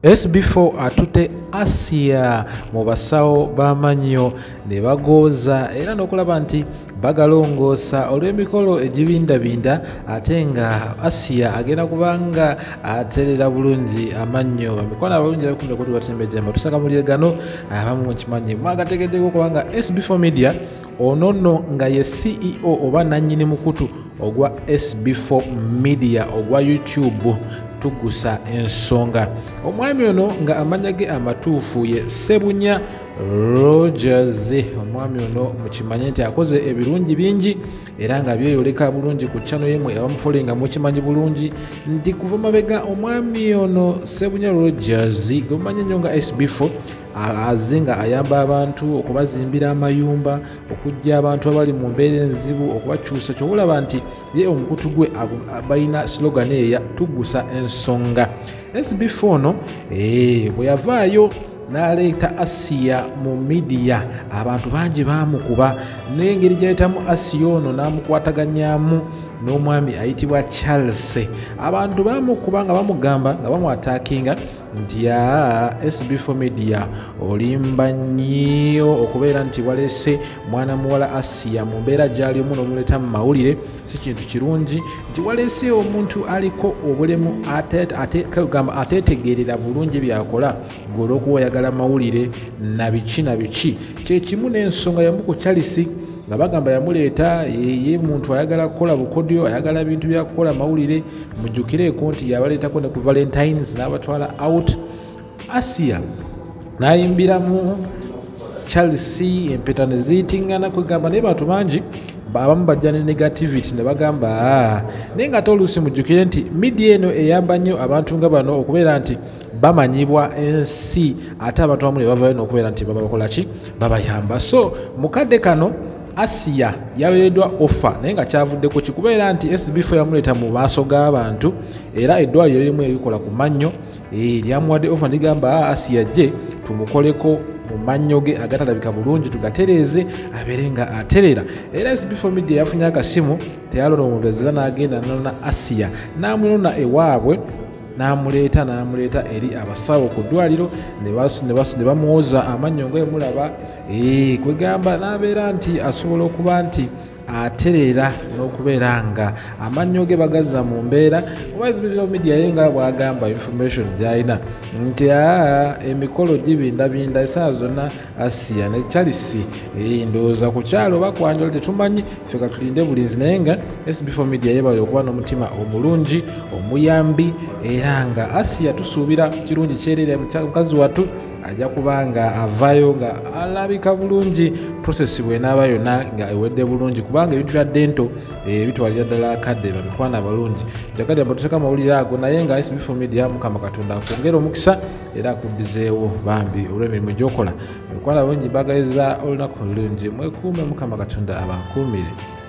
SB4 Atute Asia mu basawo b'Amanyo ne bagooza era n'okulaba nti bagalongoosa olw'emikolo egibindabinda ate nga Asia agenda kubanga aterera bulungi Amanyo bamikono abalungi abakumira kuti batembejjemba tusaka mulire gano abamu mukimanyi mwagategeddeko kubanga SB4 Media onono nga ye CEO oba nannyini mukutu ogwa SB4 Media ogwa YouTube tugusa ensonga omwami ono nga amanya ge amatuufu ye Sebunya Rogers. Omwami ono mukimanye nti akoze ebirungi bingi era nga byeyoleka bulungi ku channel yemwe abamufolinga mukimanyi bulungi nti kuva mabega omwami ono Sebunya Rogers gomanye nnyo nga SB4 azinga ayamba abantu okubazimbira amayumba okujja abantu abali mu mbeera enzibu okubakyusa kyobulaba nti ye omukutu gwe balina slogan eya tugusa ensonga. SB4 no bwe yavaayo n'aleeta Asia mu media abantu bangi baamukuba n'engeri gyayitamu Asia ono n'amukwataganyaamu n'omwami ayitibwa Charles. Abantu baamukuba nga bamugamba nga bamwataakinga nti SB4 Media olimba nnyo okubeera nti waleese mwana muwala Asia mu mbeera gy'alimu n'omuleta mu mawulire si kintu kirungi, nti waleese omuntu aliko obulemu ateetegeerera bulungi byakola ng'olw'okuba oyagala mawulire na biki na biki. Kye kimu n'ensonga yamu ku Charles nga bagamba yamuleeta ye muntu ayagala kukola bukodyo ayagala bintu bya kukola mawulire mujjukireko nti yabaleetako ne ku Valentines n'abatwala out. Asia n'ayimbiramu Charles empeta ne ziyitingana kwegamba naye bantu bangi abamu bajja ne negativity ne bagamba naye nga ate oluusi mujjukire nti media eno eyamba nnyo abantu nga bano okubeera nti bamanyibwa ensi ate abantu abamu ne bavayo n'okubeera nti babakola ki babayamba. So mukadde kano Asia yaweereddwa offer naye nga kyavuddeko kikubeera nti SB4 yamuleeta mu maaso g'abantu era eddwaliro lirimu erikola ku mannyo lyamuwadde offer ndigamba Asia gye tumukoleko mu mannyo ge agatalabika bulungi tugatereeze abeere nga aterera. Era SB4 Media yafunye akasimu teyalona omubeezeza n'agenda nona Asia n'amunona ewaabwe n'amuleeta eri abasawo ku ddwaliro ne bamuwoza amannyo ng'emulaba kwegamba n'abeera nti asobola okuba nti aterera n'okubeera nga amannyo ge bagazza mu mbeera. SB4 Media ye nga bwagamba information gy'alina nti emikolo gibindabinda essaawa zonna Asia ne Charles ndowooza ku kyalo oba kwanjula tetumanyi ffe ka tulinde bulinzi naye nga SB4 Media yeebale okuba n'omutima omulungi omuyambi era nga Asia tusuubira kirungi kyerere mukazi wattu ajja kubanga avaayo nga alabika bulungi process bw'enaaba yonna nga ewedde bulungi kubanga ebintu bya dento bitwalira ddala akadde bamikwana abalungi. Njagadde mbatuseka amawulire ago naye nga SB4 Media Mukama Katonda akwongera omukisa era akuddizeewo bambi olw'emirimu gy'okola. Bamikwana abalungi bagaliza olunaku olulungi mwekuume Mukama Katonda abankuumire.